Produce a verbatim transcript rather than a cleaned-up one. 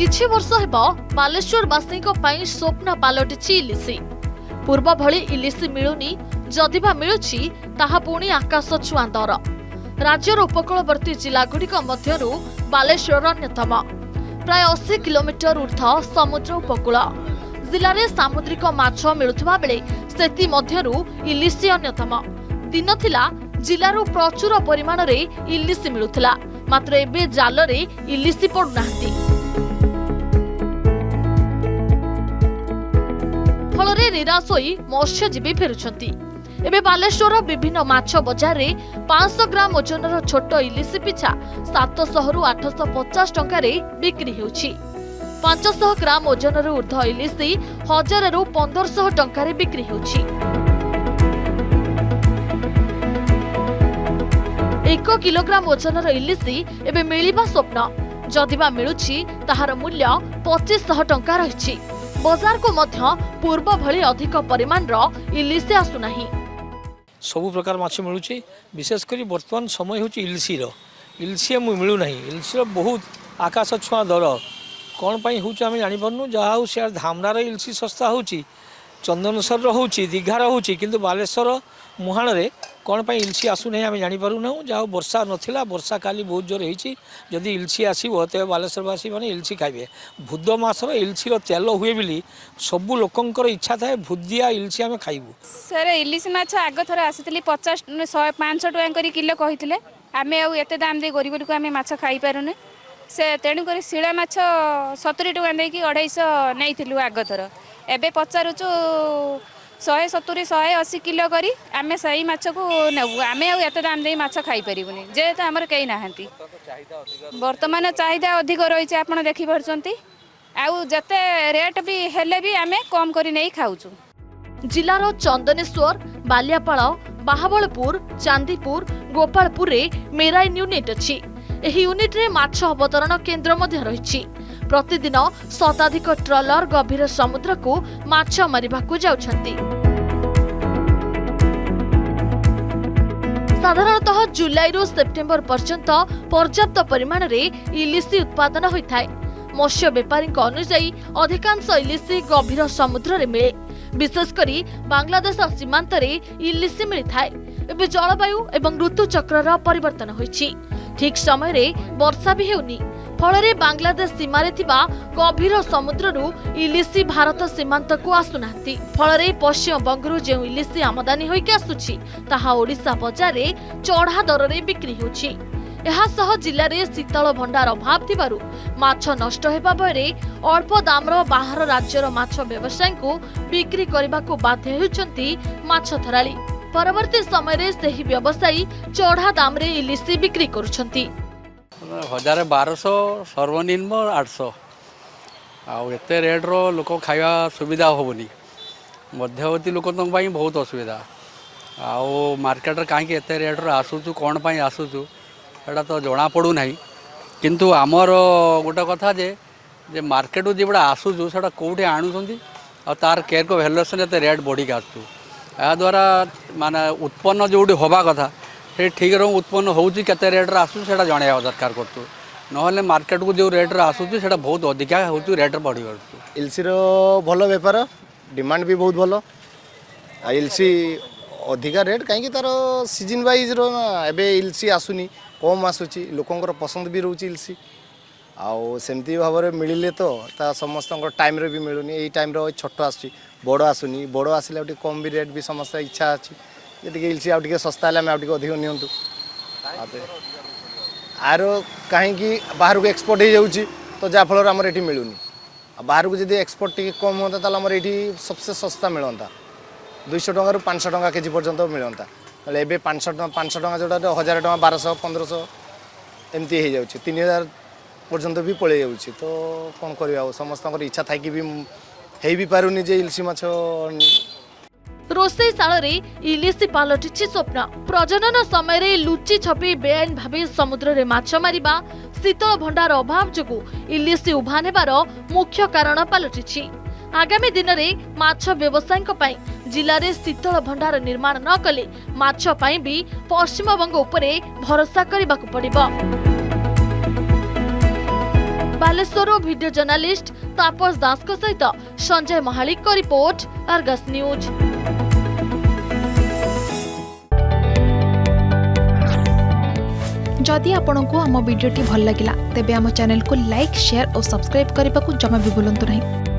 किछि वर्ष हेब बालेश्वरवासी स्वप्न पलटिछि इलिसी। पूर्व भली इलिसी मिलुनी, जदिबा मिलुछि ताहा पुणी आकाश छुआ दर। राज्यर उपकूलवर्ती जिलागुड़िक मध्यरु बालेश्वर अन्यतम। प्राय अस्सी किलोमीटर ऊर्ध समुद्र उपकूल जिले में सामुद्रिक माछ मिलुथिबा बेले सेति मध्यरु इलिसी अन्यतम। दिन थिला जिलारु प्रचुर परिमाण रे इलिसी मिलुथिला, मात्र एबे जाल रे इलिसी पडुनाहंती। फलरे निराश होई मत्स्यजीवी फेरुछंती। एबे बालेश्वर विभिन्न माछ बजार रे पाँच सौ ग्राम ओजनर छोट इलिसी पिछा सात सौ रु आठ सौ पचास टंका रे बिक्री हेउछि। पाँच सौ ग्राम ओजनर ऊर्ध इलिसी हजार रु पंद्रह सौ टंका रे बिक्री हेउछि। एक किलोग्राम ओजनर इलिसी एबे मिलिबा स्वप्न, जदिबा मिलुछि ताहार मूल्य पच्चीस सौ टंका रहिछि। बाजार को मध्य पूर्व भली अधिक परिमाण रो इलिसी आसु नाही। सब प्रकार माछ मिलुछि, विशेष करी वर्तमान समय होछि इलिसी रो। इलिसी मिलु नाही, इलिसी रो बहुत आकाश छुआ दर। कौन पाई होछि आमे जानि परनु। जहा हो से धामनार इलिसी सस्ता होछि, चंदनेश्वर रो होछि, दीघा रो होछि, किंतु बालेश्वर मुहाण रे कौन पाई इलिसी आसु नहीं आमे जानि परु न। जहा वर्षा नथिला, वर्षा काली बहुत जोर होछि। जदि इलिसी आसीबो तेबे बालेश्वरवासी माने इलिसी खाइबे। भूद मासर इलिसी रो तेल हुए बिली सबु लोकंकर इच्छा थाए भूदिया इलिसी आमे खाइबु। सर इलिसी माछ आग थरे आसीतली पचास सौ पाँच सौ टका करी किलो कहितले। आमे आ एते दाम दे गरीब लोक आमे माछ खाइ पारुने। से तेणु करी शिला माछ सत्तरी टका देकी अढ़ाई नहींथिलु आग थर। एबे पचारुचु शहे सत्तरी शहे अशी किलो करी आमे सही माछ को नेबु। आमे आ एते दाम दे माछ खाइ परिबुनी, जेहेतु हमर केही नाहंती। वर्तमान चाहिदा अधिक रही आपण देखि परछंती। आउ जते रेट भी हेले भी आमे कम करी नै खाउछु। जिलार चंदनेश्वर, बालियापाल, बाहाबलपुर, चांदीपुर, गोपालपुर रे मेराइन यूनिट अछि। एही यूनिट रे माछ अवतरण केन्द्र मध्य रहिछि। प्रतिदिन शताधिक ट्रलर गभीर समुद्र को माछ मारिबाकू जाउछंती। साधारणतः जुलाई रु सेप्टेम्बर पर्यंत पर्याप्त परिमाण रे इलिसी उत्पादन होइथाय। मत्स्य व्यापारी अनुसायी अधिकांश इलिसी गभीर समुद्र रे मिले। विशेष करी बांग्लादेश सीमांत रे इलिसी मिलिथाय। एबे जलवायु एवं ऋतुचक्र परिवर्तन होइछि। ठीक समय रे वर्षा भी हेउनी। फलरे बांग्लादेश सीमारे थिबा गभीर समुद्ररू इलिसी भारत सीमांत को आसुनांती। फलरे पश्चिम बंगरू जे इलिसी आमदानी होइके आसुछि ताहा ओडिशा बजार रे चढ़ा दर रे बिक्री होछि। एहा सह जिल्ला रे शीतल भंडार अभाव थिबारु माछ नष्ट हेबा बेरे अल्प दामर बाहर राज्यर माछ व्यवसायी को बिक्री करबा को बाध्य होउछंती माछ धराली। परवर्ती समय रे सेही व्यवसायी चढ़ा दाम रे इलिसी बिक्री करुछंती। हजार बारश सर्वनिम्न आठश आत रेट्र लोक खाଇବା सुविधा हेनी। मध्यवर्ती लोक बहुत असुविधा। आउ मार्केट कहीं एत रेट्र आसूँ कौन पाई आसूँ एटा तो जना पड़ूना। किंतु आमर गोटे कथा जे जे मार्केट जोड़ा आसूँ से कौटे आणुंट आ तार केयर को भैल्युएसन एत रेट बढ़िक आसू। याद्वारा माने उत्पन्न जो हवा कथा से ठीक रह उत्पन्न होती केते रेट्रे आसूँ से जन दरकार करूँ। ना मार्केट को जो रेट्रे आसूँ से बहुत अधिका हो रेट बढ़ी पार्छ। इलिसी भल बेपार डिमांड भी बहुत भल। इलिसी अधिका रेट कहीं तार सीजन वाइज रे इलिसी आसुनी कम आसूँ लोकंर पसंद भी रोचे इलिसी। आउ सेमती भाव में मिले तो ता समस्त टाइम रे भी मिलूनी। यही टाइम रे छोट आसूँ बड़ आसुनी। बड़ आसिले कम भी रेट भी समस्त इच्छा अच्छी ये इलिसी आउ सस्ता है अधिक अधिक नियंतु। आर कहीं बाहर को एक्सपोर्ट हो जाऊँगी तो जहाँफल आमर ये मिलूनी। बाहर को जब एक्सपोर्ट टी कम होता तो आमर ये सबसे सस्ता मिलता दुईश टकर पाँच सौ टका केजी पर्यंत मिलता। एवं पाँच सौ पाँच सौ टका जोटा हजार टका बारश पंद्रह सौ एमती हो जाऊँगी तीन हजार पर्यंत भी पलि जाऊँगी। तो कौन कर समस्त इच्छा थी भी हो भी पारुनी जे इलिसी माछ। रोसई शाल इलिसी पलटिछि स्वप्न। प्रजनन समय रे लुचि छपी बेआईन भावे समुद्र रे माछ मारिबा शीतल भंडार अभाव जोगु इलिसी उभा नेबार मुख्य कारण पलटिछि। आगामी दिन में माछ व्यवसायी पई जिले में शीतल भंडार निर्माण न कले माछ पई भी पश्चिमबंग उपरे भरोसा करबाकू पड़िबो। बालेश्वर वीडियो जर्नालिस्ट तापस दास को सहित संजय महालिक को रिपोर्ट अर्गस न्यूज। जदि आपंक आम भिडी भल लगा तेब आम चैनल को लाइक शेयर और सब्सक्राइब करने को जमा भी भूलु नहीं।